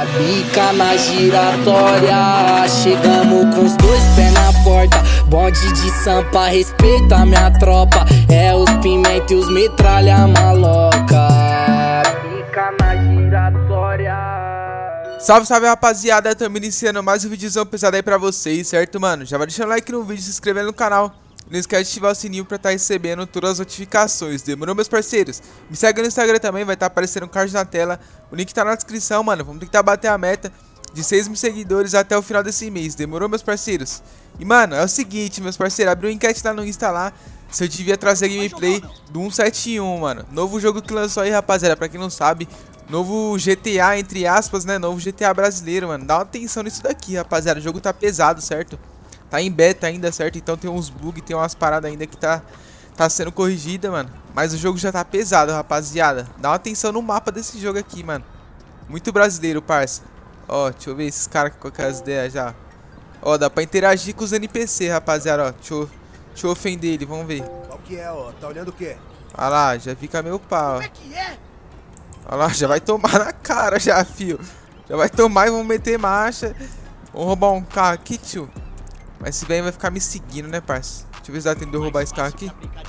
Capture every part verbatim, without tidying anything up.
Bica na giratória, chegamos com os dois pés na porta. Bonde de Sampa, respeita minha tropa. É os pimenta e os metralha maloca. Bica na giratória. Salve, salve, rapaziada, estamos iniciando mais um vídeozão pesado aí pra vocês, certo, mano? Já vai deixando o like no vídeo, se inscrevendo no canal. Não esquece de ativar o sininho pra estar recebendo todas as notificações. Demorou, meus parceiros? Me segue no Instagram também, vai estar aparecendo um card na tela. O link tá na descrição, mano. Vamos tentar bater a meta de seis mil seguidores até o final desse mês. Demorou, meus parceiros? E, mano, é o seguinte, meus parceiros. Abriu uma enquete lá no Insta lá se eu devia trazer gameplay do cento e setenta e um, mano. Novo jogo que lançou aí, rapaziada. Pra quem não sabe, novo G T A, entre aspas, né? Novo G T A brasileiro, mano. Dá uma atenção nisso daqui, rapaziada. O jogo tá pesado, certo? Tá em beta ainda, certo? Então tem uns bugs, tem umas paradas ainda que tá, tá sendo corrigida, mano. Mas o jogo já tá pesado, rapaziada. Dá uma atenção no mapa desse jogo aqui, mano. Muito brasileiro, parça. Ó, deixa eu ver esses caras com aquelas ideias já. Ó, dá pra interagir com os N P C, rapaziada, ó. Deixa eu, deixa eu ofender ele, vamos ver. Qual que é, ó? Tá olhando o quê? Olha lá, já fica meu pau, ó. Como é que é? Olha lá, já vai tomar na cara já, fio. Já vai tomar e vamos meter marcha. Vamos roubar um carro aqui, tio. Mas esse velho vai ficar me seguindo, né, parça? Deixa eu ver se dá tempo de eu roubar esse carro aqui.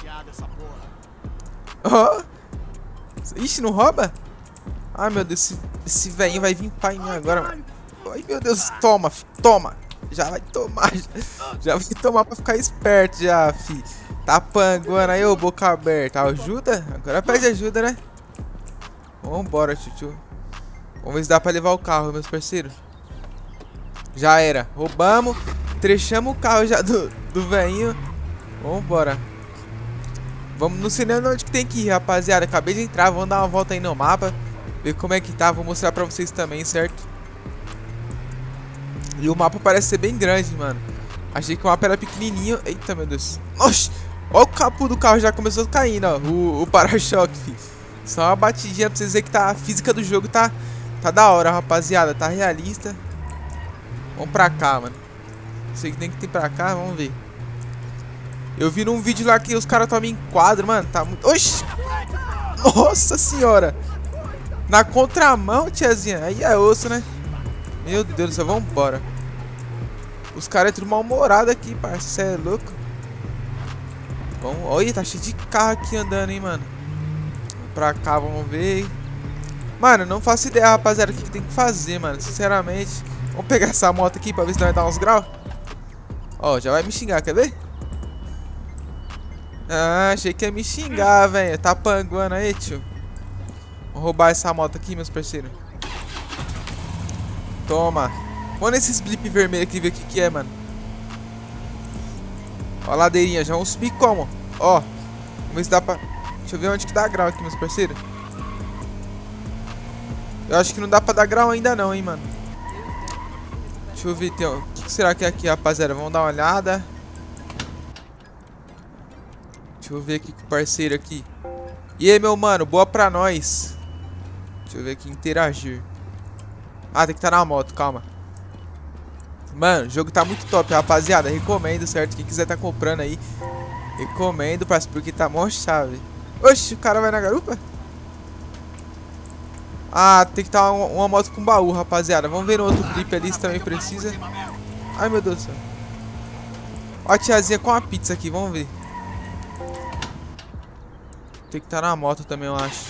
Ó! Oh. Ixi, não rouba? Ai, meu Deus, esse, esse velhinho vai vir pra mim agora, mano. Ai, meu Deus, toma, fi, toma. Já vai tomar, já, já vai tomar pra ficar esperto já, fi. Tá panguando aí, ô, boca aberta. Ajuda? Agora pede ajuda, né? Vambora, tio. Vamos ver se dá pra levar o carro, meus parceiros. Já era, roubamos. Trechamos o carro já do, do velhinho. Vambora. Vamos, não sei nem onde que tem que ir, rapaziada. Acabei de entrar, vamos dar uma volta aí no mapa. Ver como é que tá, vou mostrar pra vocês também, certo? E o mapa parece ser bem grande, mano. Achei que o mapa era pequenininho. Eita, meu Deus. Oxi, olha o capô do carro, já começou caindo, ó. O, o para-choque, filho. Só uma batidinha pra vocês verem que tá, a física do jogo tá, tá da hora, rapaziada. Tá realista. Vamos pra cá, mano. Sei que tem que ter pra cá, vamos ver. Eu vi num vídeo lá que os caras tomam em quadro, mano. Tá muito... Oxi! Nossa senhora! Na contramão, tiazinha. Aí é osso, né? Meu Deus do céu, vambora. Os caras é tudo mal-humorado aqui, parça. Você é louco? Vamos... Olha, tá cheio de carro aqui andando, hein, mano. Vamos pra cá, vamos ver. Mano, não faço ideia, rapaziada, o que, que tem que fazer, mano. Sinceramente. Vamos pegar essa moto aqui pra ver se vai dar uns graus. Ó, já vai me xingar, quer ver? Ah, achei que ia me xingar, velho. Tá panguando aí, tio. Vamos roubar essa moto aqui, meus parceiros. Toma. Põe esses blip vermelhos aqui, ver o que que é, mano. Ó a ladeirinha, já vamos subir como? Ó, vamos ver se dá pra... Deixa eu ver onde que dá grau aqui, meus parceiros. Eu acho que não dá pra dar grau ainda não, hein, mano. Deixa eu ver, tem... o que será que é aqui, rapaziada? Vamos dar uma olhada. Deixa eu ver aqui com o parceiro aqui. E aí, meu mano, boa pra nós. Deixa eu ver aqui, interagir. Ah, tem que estar na moto, calma. Mano, o jogo tá muito top, rapaziada. Recomendo, certo? Quem quiser tá comprando aí, recomendo, parceiro, porque tá mó chave. Oxi, o cara vai na garupa? Ah, tem que estar uma, uma moto com baú, rapaziada. Vamos ver no outro clipe ali se também precisa. Ai, meu Deus do céu. Ó a tiazinha com a pizza aqui, vamos ver. Tem que estar na moto também, eu acho.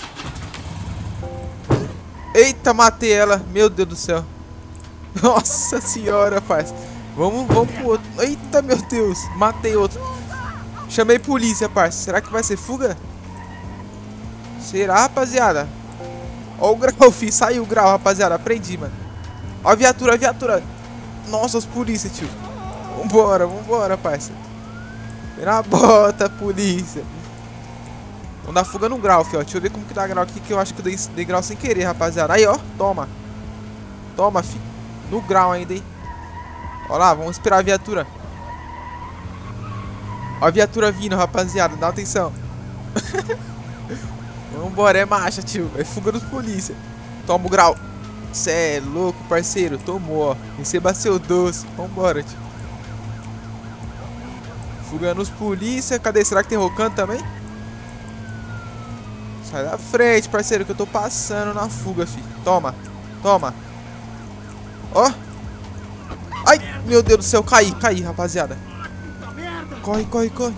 Eita, matei ela. Meu Deus do céu. Nossa senhora, parça. Vamos, vamos pro outro. Eita, meu Deus. Matei outro. Chamei polícia, parça. Será que vai ser fuga? Será, rapaziada? Ó o grau, fi. Saiu o grau, rapaziada. Aprendi, mano. Ó a viatura, a viatura. Nossa, os polícia, tio. Vambora, vambora, parça. Vem na bota, polícia. Vamos dar fuga no grau, fi, ó. Deixa eu ver como que dá grau aqui, que eu acho que eu dei, dei grau sem querer, rapaziada. Aí, ó. Toma. Toma, fi. No grau ainda, hein. Ó lá, vamos esperar a viatura. Ó a viatura vindo, rapaziada. Dá atenção. Vambora, é marcha, tio. É fuga dos polícia. Toma o grau. Cê é louco, parceiro. Tomou, ó. Receba seu doce. Vambora, tio. Fuga nos polícia. Cadê? Será que tem rocando também? Sai da frente, parceiro, que eu tô passando na fuga, filho. Toma, toma. Ó. Ai, meu Deus do céu, caí, caí, rapaziada. Corre, corre, corre.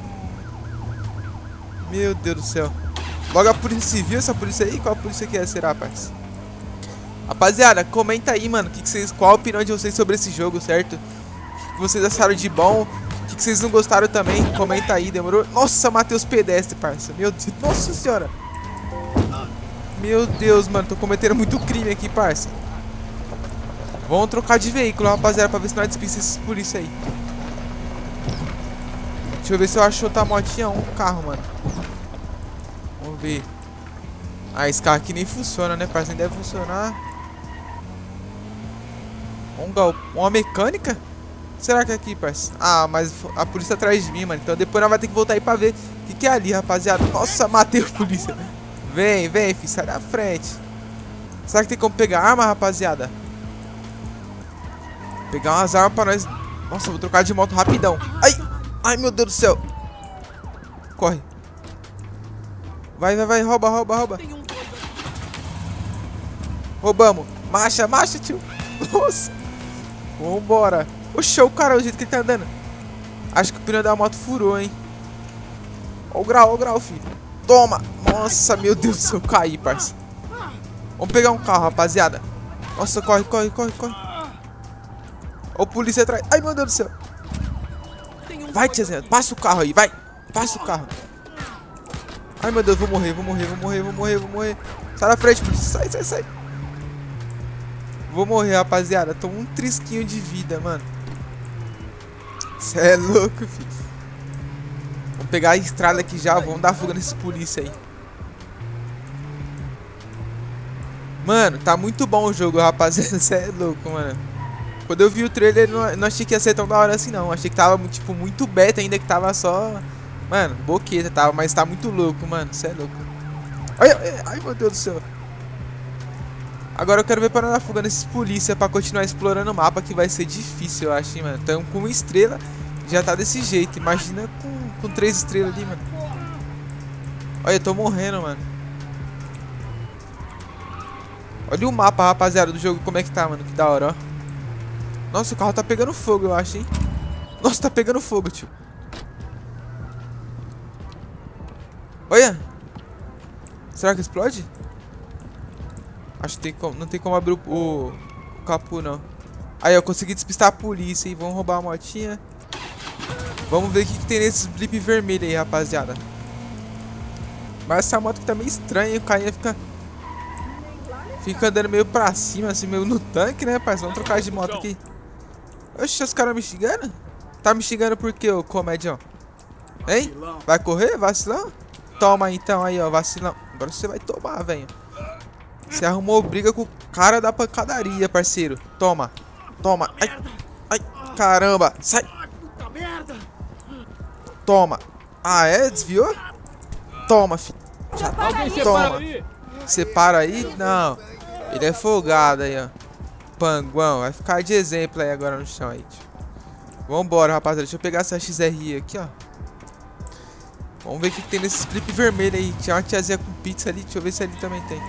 Meu Deus do céu. Logo a polícia civil, essa polícia aí? Qual a polícia que é, será, rapaz? Rapaziada, comenta aí, mano, que que vocês, qual a opinião de vocês sobre esse jogo, certo? O que vocês acharam de bom? O que que vocês não gostaram também? Comenta aí, demorou? Nossa, matei os pedestres, parça. Meu Deus, nossa senhora. Meu Deus, mano, tô cometendo muito crime aqui, parça. Vamos trocar de veículo, rapaziada, pra ver se nós despista esses polícia aí. Deixa eu ver se eu acho outra motinha ou um carro, mano. Vamos ver. Ah, esse carro aqui nem funciona, né, parça? Nem deve funcionar. Um gal... Uma mecânica? Será que é aqui, parça? Ah, mas a polícia atrás de mim, mano. Então depois nós vamos ter que voltar aí pra ver o que, que é ali, rapaziada. Nossa, matei a polícia. Vem, vem, filho, sai da frente. Será que tem como pegar arma, rapaziada? Pegar umas armas pra nós. Nossa, vou trocar de moto rapidão. Ai, ai, meu Deus do céu. Corre. Vai, vai, vai, rouba, rouba, rouba. Roubamos. Marcha, marcha, tio. Nossa. Vambora. Oxe, o cara, o jeito que ele tá andando. Acho que o pneu da moto furou, hein. Ó o grau, ó o grau, filho. Toma. Nossa, meu Deus do céu, caí, parça. Vamos pegar um carro, rapaziada. Nossa, corre, corre, corre, corre. Ó o polícia atrás. Ai, meu Deus do céu. Vai, tiazinha, passa o carro aí, vai. Passa o carro. Ai, meu Deus, vou morrer, vou morrer, vou morrer, vou morrer, vou morrer. Sai da frente, polícia, sai, sai, sai. Vou morrer, rapaziada. Tô um trisquinho de vida, mano. Cê é louco, filho. Vamos pegar a estrada aqui já. Vamos dar fuga nesses polícia aí. Mano, tá muito bom o jogo, rapaziada. Cê é louco, mano. Quando eu vi o trailer, não, não achei que ia ser tão da hora assim, não. Achei que tava, tipo, muito beta ainda. Que tava só... Mano, boqueta tava. Mas tá muito louco, mano. Cê é louco. Ai, ai, ai, meu Deus do céu. Agora eu quero ver para dar fuga nesses polícia pra continuar explorando o mapa, que vai ser difícil, eu acho, hein, mano. Então com uma estrela já tá desse jeito. Imagina com, com três estrelas ali, mano. Olha, eu tô morrendo, mano. Olha o mapa, rapaziada, do jogo, como é que tá, mano. Que da hora, ó. Nossa, o carro tá pegando fogo, eu acho, hein. Nossa, tá pegando fogo, tio. Olha. Será que explode? Acho que tem como, não tem como abrir o, o, o capô, não. Aí, eu consegui despistar a polícia, hein. Vamos roubar a motinha. Vamos ver o que, que tem nesses blip vermelhos aí, rapaziada. Mas essa moto aqui tá meio estranha, hein. O carinha fica... Fica andando meio pra cima, assim, meio no tanque, né, parceiro? Vamos trocar de moto aqui. Oxe, os caras me xingando? Tá me xingando por quê, ô comedião? Hein? Vai correr, vacilão? Toma então aí, ó, vacilão. Agora você vai tomar, velho. Você arrumou briga com o cara da pancadaria, parceiro. Toma. Toma. Ai. Ai. Caramba. Sai. Toma. Ah, é? Desviou? Toma, filho. Já toma. Separa aí? Não. Ele é folgado aí, ó. Panguão. Vai ficar de exemplo aí agora no chão aí, tio. Vambora, rapaziada. Deixa eu pegar essa X R I aqui, ó. Vamos ver o que, que tem nesse flip vermelho aí. Tinha uma tiazinha com pizza ali. Deixa eu ver se ali também tem.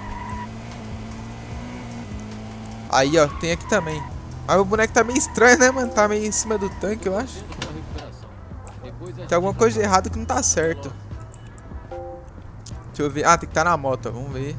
Aí, ó, tem aqui também. Mas o boneco tá meio estranho, né, mano? Tá meio em cima do tanque, eu acho. Tem alguma coisa de errado que não tá certo. Deixa eu ver. Ah, tem que estar na moto, vamos ver.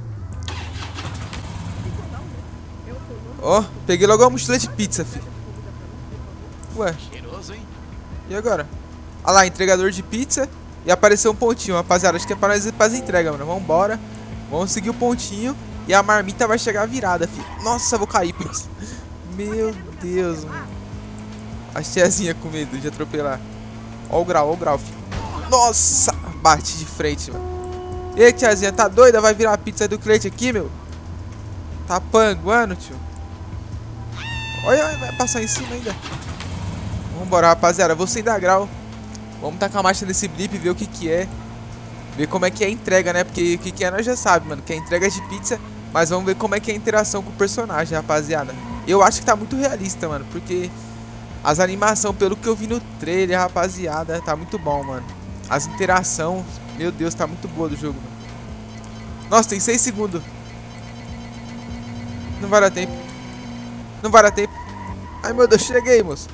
Ó, peguei logo uma mochila de pizza, filho. Ué. E agora? Olha lá, entregador de pizza. E apareceu um pontinho, rapaziada. Acho que é pra nós ir pras entregas, mano. Vambora. Vamos seguir o pontinho. E a marmita vai chegar virada, filho. Nossa, vou cair, parça. Meu Deus, mano. A tiazinha com medo de atropelar. Ó o grau, ó o grau, filho. Nossa, bate de frente, mano. E aí, tiazinha, tá doida? Vai virar a pizza do cliente aqui, meu? Tá panguando, tio. Olha, olha, vai passar em cima ainda. Vambora, rapaziada. Vou sem dar grau. Vamos tacar a marcha nesse blip, ver o que que é. Ver como é que é a entrega, né? Porque o que que é nós já sabe, mano. Que é a entrega de pizza. Mas vamos ver como é que é a interação com o personagem, rapaziada. Eu acho que tá muito realista, mano. Porque as animações, pelo que eu vi no trailer, rapaziada, tá muito bom, mano. As interações, meu Deus, tá muito boa do jogo, mano. Nossa, tem seis segundos. Não vai dar tempo. Não vai dar tempo. Ai, meu Deus, cheguei, moço.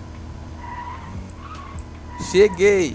Cheguei.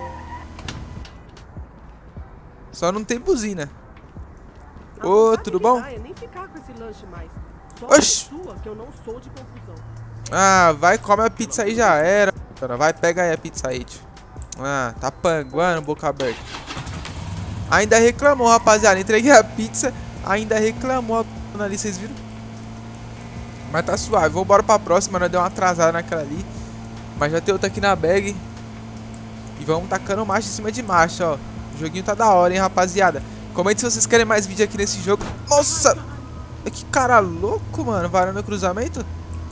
Só não tem buzina. Ô, oh, tudo bom? Nem ficar com esse lanche mais. Só Oxi. sua, que eu não sou de confusão. Ah, vai, come a pizza aí, já era. Vai, pega aí a pizza aí, tio. Ah, tá panguando, boca aberta. Ainda reclamou, rapaziada. Entreguei a pizza, ainda reclamou ali, vocês viram? Mas tá suave, vamos embora pra próxima. Nós deu uma atrasada naquela ali. Mas já tem outra aqui na bag. E vamos tacando marcha em cima de marcha, ó. O joguinho tá da hora, hein, rapaziada. Comente se vocês querem mais vídeo aqui nesse jogo. Nossa! Que cara louco, mano. Varando o cruzamento.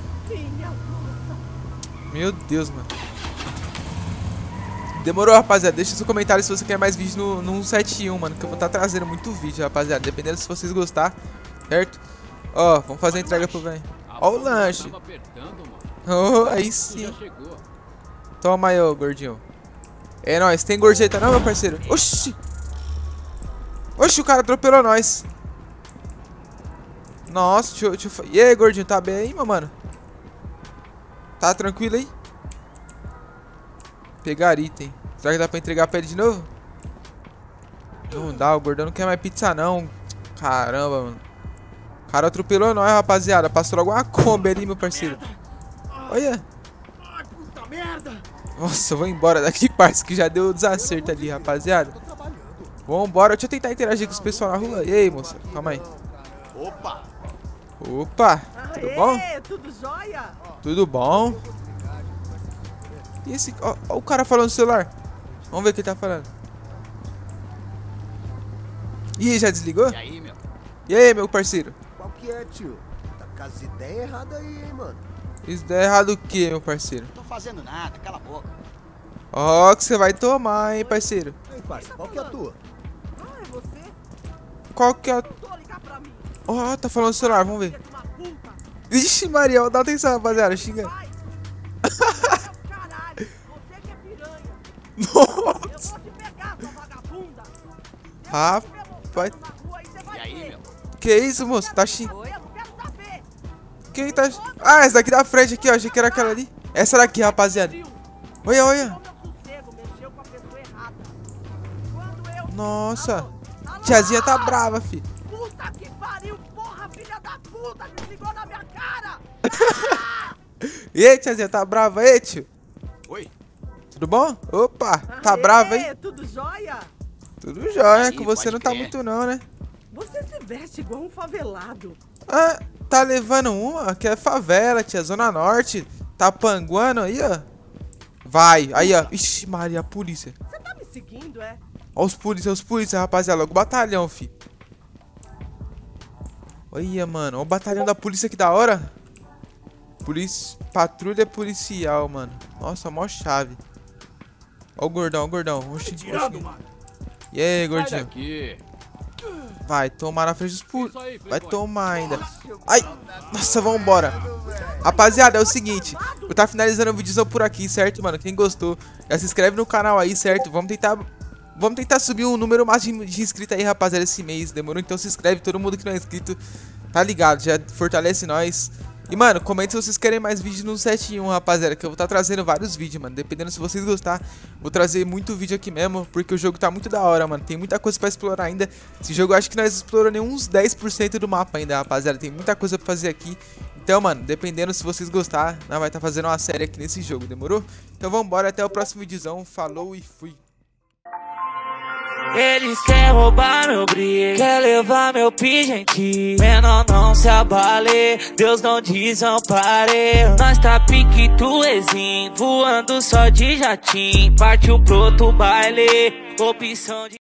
Meu Deus, mano. Demorou, rapaziada. Deixa seu comentário se você quer mais vídeo no, no cento e setenta e um, mano. Que eu vou estar tá trazendo muito vídeo, rapaziada. Dependendo se vocês gostar, certo? Ó, vamos fazer a entrega pro velho. Ó o lanche. Oh, aí sim. Toma aí, ô gordinho. É nóis. Tem gorjeta não, meu parceiro? Oxi. Oxi, o cara atropelou nós. Nossa, deixa eu... Deixa eu... E aí, gordinho, tá bem aí, meu mano? Tá tranquilo aí? Pegar item. Será que dá pra entregar pra ele de novo? Não dá, o gordão não quer mais pizza não. Caramba, mano. O cara atropelou nós, rapaziada. Passou logo uma Kombi ali, meu parceiro. Olha. Ai, puta merda. Nossa, eu vou embora daqui, parceiro, que já deu desacerto ali, rapaziada. Vambora, deixa eu tentar interagir com os pessoal na rua. E aí, moça? Calma aí. Opa. Opa, tudo Aê, bom? Tudo jóia? Tudo bom? E esse... Ó, ó o cara falando no celular. Vamos ver o que ele tá falando. Ih, já desligou? E aí, meu? E aí, meu parceiro? Qual que é, tio? Tá com as ideias erradas aí, hein, mano? Isso dá errado o que, meu parceiro? Não tô fazendo nada, cala a boca. Ó, que você vai tomar, hein, parceiro? Ei, parça, qual que é a tua? Ah, é você? Qual que é? Tô ligar pra mim. Ó, tá falando no celular, vamos ver. Uma puta. Vixe, Maria, dá atenção, rapaziada, xinga. Vai. Caralho, você que é piranha. Nossa. Eu vou te pegar, sua vagabunda. Rapaz. E aí, meu? Que isso, moço? Tá xingando. Eu não quero saber. Quem tá... Ah, essa daqui da frente aqui, ó. Achei que era aquela ali. Essa daqui, rapaziada. Olha, olha. Nossa. Tiazinha tá brava, fi. Puta que pariu, porra, filha da puta, desligou na minha cara. Ei, tiazinha, tá brava aí, tio? Oi. Tudo bom? Opa, tá Aê, brava aí? Tudo jóia? Tudo jóia, Aí, com você pode não tá crer. muito não, né? Você se veste igual um favelado. Ah, tá levando uma? Que é favela, tia, Zona Norte. Tá panguando aí, ó. Vai, aí, ó. Ixi, Maria, a polícia. Você tá me seguindo, é? Ó os polícia, os polícia, rapaziada. Logo o batalhão, fi. Olha, mano. Ó o batalhão da polícia, que da hora. Polícia, patrulha policial, mano. Nossa, mó chave. Ó o gordão, ó o gordão. Oxi, oxi. E aí, gordinho? Vai tomar na frente dos polícia. Vai tomar ainda. Ai, nossa, vambora. Rapaziada, é o seguinte. Eu tá finalizando o vídeo por aqui, certo, mano? Quem gostou, já se inscreve no canal aí, certo? Vamos tentar... Vamos tentar subir um número máximo de inscritos aí, rapaziada, esse mês. Demorou? Então se inscreve, todo mundo que não é inscrito, tá ligado? Já fortalece nós. E, mano, comente se vocês querem mais vídeos no sete um, rapaziada, que eu vou estar tá trazendo vários vídeos, mano. Dependendo se vocês gostar, vou trazer muito vídeo aqui mesmo, porque o jogo tá muito da hora, mano. Tem muita coisa pra explorar ainda. Esse jogo eu acho que nós exploramos nem uns dez por cento do mapa ainda, rapaziada. Tem muita coisa pra fazer aqui. Então, mano, dependendo se vocês gostar, nós vai estar tá fazendo uma série aqui nesse jogo, demorou? Então vambora, até o próximo videozão. Falou e fui. Eles querem roubar meu brilho, quer levar meu pingente. Menor não se abale, Deus não desampare. Nós tá pique tuezinho, voando só de jatim. Partiu pro outro baile, opção de...